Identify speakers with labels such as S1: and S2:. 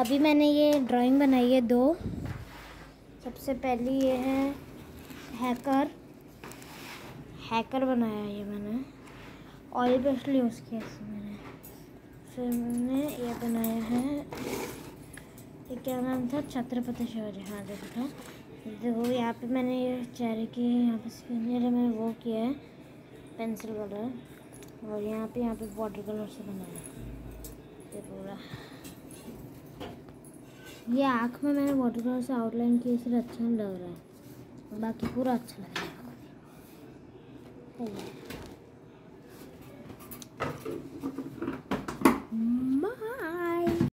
S1: अभी मैंने ये ड्राइंग बनाई है दो। सबसे पहली ये है हैकर बनाया है ये मैंने, ऑयल पेंसिल यूज़ किया इसमें मैंने। फिर मैंने ये बनाया है, ये क्या नाम था, छत्रपति शिवाजी। हाँ देखो यहाँ पे मैंने ये चेहरे की यहाँ पे स्किन मैंने वो किया है पेंसिल कलर, और यहाँ पे वाटर कलर से बनाया ये पूरा। ये आँख में मैंने वाटर कलर से आउटलाइन की, इसलिए अच्छा नहीं लग रहा है, बाकी पूरा अच्छा लग रहा है।